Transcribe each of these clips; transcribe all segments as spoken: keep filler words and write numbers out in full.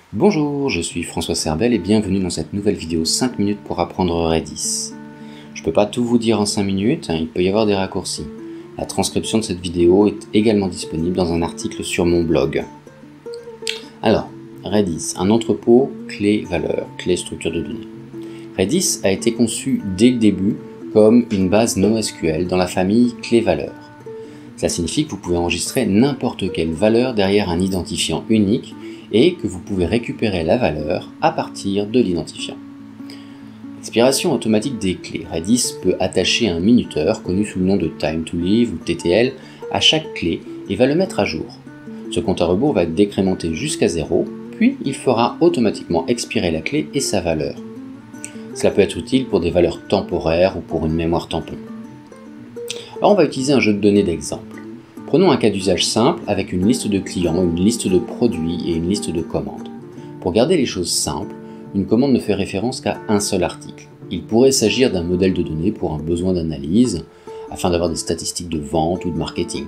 Bonjour, je suis François Serbel et bienvenue dans cette nouvelle vidéo cinq minutes pour apprendre Redis. Je ne peux pas tout vous dire en cinq minutes, il peut y avoir des raccourcis. La transcription de cette vidéo est également disponible dans un article sur mon blog. Alors, Redis, un entrepôt clé-valeur, clé-structure de données. Redis a été conçu dès le début comme une base NoSQL dans la famille clé-valeur. Cela signifie que vous pouvez enregistrer n'importe quelle valeur derrière un identifiant unique et que vous pouvez récupérer la valeur à partir de l'identifiant. Expiration automatique des clés. Redis peut attacher un minuteur, connu sous le nom de Time to Live ou T T L, à chaque clé et va le mettre à jour. Ce compte à rebours va être décrémenté jusqu'à zéro, puis il fera automatiquement expirer la clé et sa valeur. Cela peut être utile pour des valeurs temporaires ou pour une mémoire tampon. Alors on va utiliser un jeu de données d'exemple. Prenons un cas d'usage simple avec une liste de clients, une liste de produits et une liste de commandes. Pour garder les choses simples, une commande ne fait référence qu'à un seul article. Il pourrait s'agir d'un modèle de données pour un besoin d'analyse, afin d'avoir des statistiques de vente ou de marketing.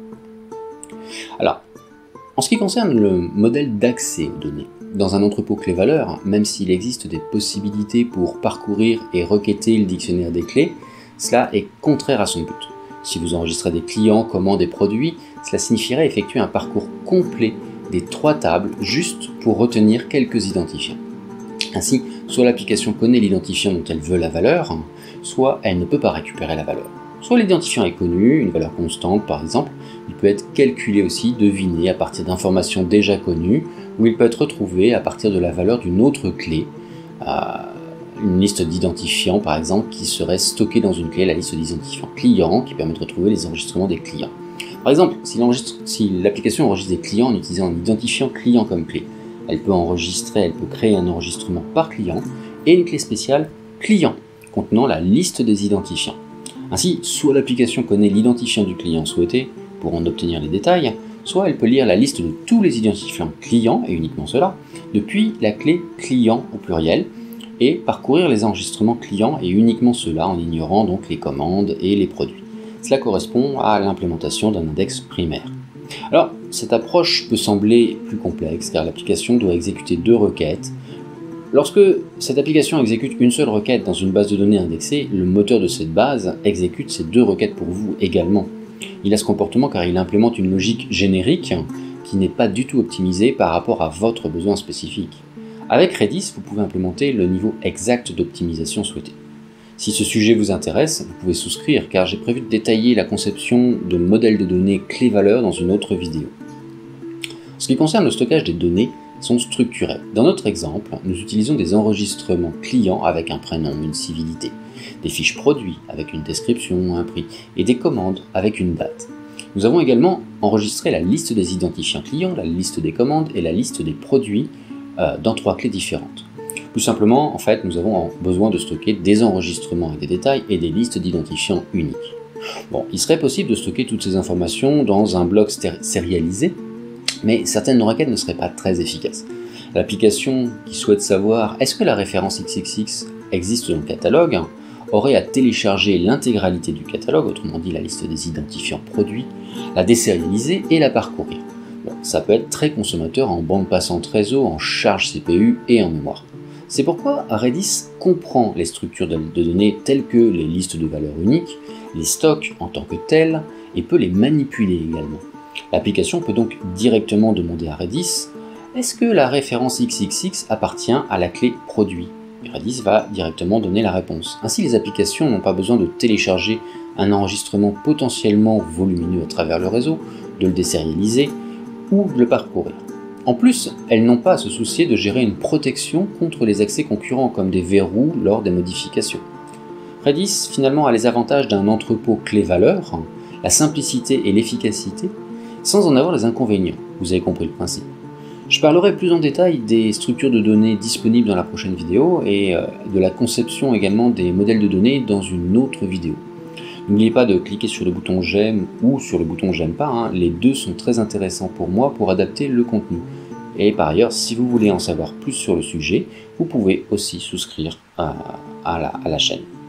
Alors, en ce qui concerne le modèle d'accès aux données, dans un entrepôt clé-valeur, même s'il existe des possibilités pour parcourir et requêter le dictionnaire des clés, cela est contraire à son but. Si vous enregistrez des clients, commandes et produits, cela signifierait effectuer un parcours complet des trois tables juste pour retenir quelques identifiants. Ainsi, soit l'application connaît l'identifiant dont elle veut la valeur, soit elle ne peut pas récupérer la valeur. Soit l'identifiant est connu, une valeur constante par exemple, il peut être calculé aussi, deviné à partir d'informations déjà connues, ou il peut être retrouvé à partir de la valeur d'une autre clé, euh, une liste d'identifiants par exemple qui serait stockée dans une clé, la liste d'identifiants clients qui permet de retrouver les enregistrements des clients. Par exemple, si, si l'application enregistre des clients en utilisant un identifiant client comme clé, elle peut enregistrer, elle peut créer un enregistrement par client et une clé spéciale client contenant la liste des identifiants. Ainsi, soit l'application connaît l'identifiant du client souhaité pour en obtenir les détails, soit elle peut lire la liste de tous les identifiants clients, et uniquement cela, depuis la clé client au pluriel, et parcourir les enregistrements clients et uniquement cela en ignorant donc les commandes et les produits. Cela correspond à l'implémentation d'un index primaire. Alors, cette approche peut sembler plus complexe car l'application doit exécuter deux requêtes. Lorsque cette application exécute une seule requête dans une base de données indexée, le moteur de cette base exécute ces deux requêtes pour vous également. Il a ce comportement car il implémente une logique générique qui n'est pas du tout optimisée par rapport à votre besoin spécifique. Avec Redis, vous pouvez implémenter le niveau exact d'optimisation souhaité. Si ce sujet vous intéresse, vous pouvez souscrire car j'ai prévu de détailler la conception de modèles de données clé-valeur dans une autre vidéo. En ce qui concerne le stockage des données, ils sont structurés. Dans notre exemple, nous utilisons des enregistrements clients avec un prénom, une civilité, des fiches produits avec une description, un prix, et des commandes avec une date. Nous avons également enregistré la liste des identifiants clients, la liste des commandes et la liste des produits euh, dans trois clés différentes. Tout simplement, en fait, nous avons besoin de stocker des enregistrements et des détails et des listes d'identifiants uniques. Bon, il serait possible de stocker toutes ces informations dans un bloc sérialisé, mais certaines requêtes ne seraient pas très efficaces. L'application qui souhaite savoir est-ce que la référence x x x existe dans le catalogue aurait à télécharger l'intégralité du catalogue, autrement dit la liste des identifiants produits, la désérialiser et la parcourir. Bon, ça peut être très consommateur en bande passante réseau, en charge C P U et en mémoire. C'est pourquoi Redis comprend les structures de données telles que les listes de valeurs uniques, les stocks en tant que tels, et peut les manipuler également. L'application peut donc directement demander à Redis « Est-ce que la référence x x x appartient à la clé produit ?» Et Redis va directement donner la réponse. Ainsi, les applications n'ont pas besoin de télécharger un enregistrement potentiellement volumineux à travers le réseau, de le désérialiser ou de le parcourir. En plus, elles n'ont pas à se soucier de gérer une protection contre les accès concurrents comme des verrous lors des modifications. Redis finalement a les avantages d'un entrepôt clé-valeur, la simplicité et l'efficacité, sans en avoir les inconvénients. Vous avez compris le principe. Je parlerai plus en détail des structures de données disponibles dans la prochaine vidéo et de la conception également des modèles de données dans une autre vidéo. N'oubliez pas de cliquer sur le bouton j'aime ou sur le bouton j'aime pas, hein. Les deux sont très intéressants pour moi pour adapter le contenu. Et par ailleurs, si vous voulez en savoir plus sur le sujet, vous pouvez aussi souscrire à, à, la, à la chaîne.